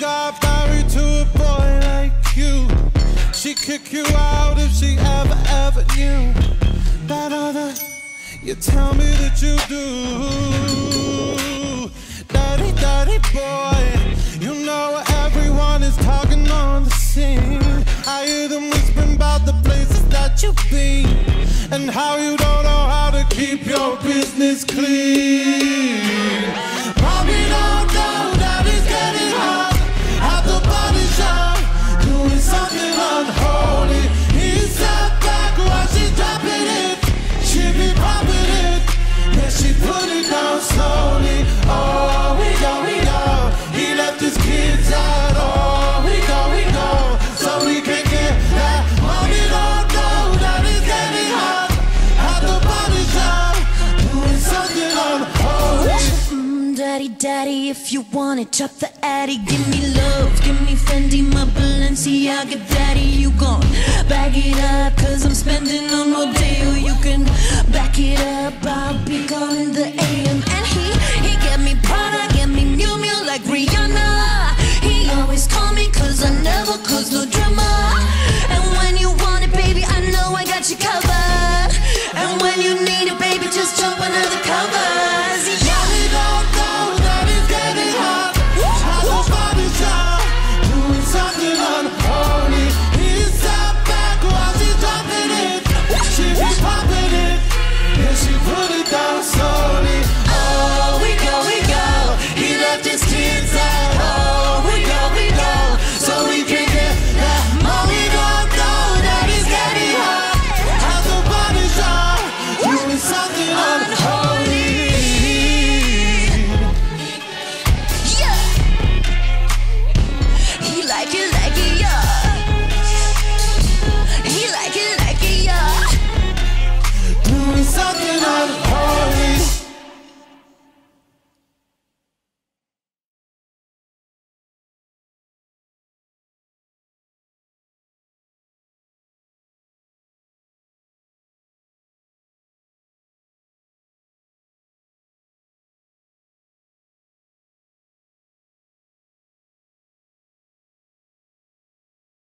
got married to a boy like you, she'd kick you out if she ever knew that other you tell me that you do. Daddy, daddy boy, you know everyone is talking on the scene. I hear them whispering about the places that you've been and how you don't know how to keep your business clean. Mommy don't know that he's getting hot at the body shop, doing something unholy. He sat back while she's dropping it, she be popping it, then she put it down slowly. Oh, we go, he left his kids out. Oh, we go, so we can get that. Mommy don't know that he's getting hot at the body shop, doing something unholy. Daddy, daddy, if you want it, chop the addy. Give me love, give me Fendi, my Balenciaga. Daddy, you gon' bag it up, cause I'm spending on Rodeo. You can back it up, I'll be gone in the AM. And he get me Prada, get me Miu Miu like Rihanna. He always call me cause I never cause no drama.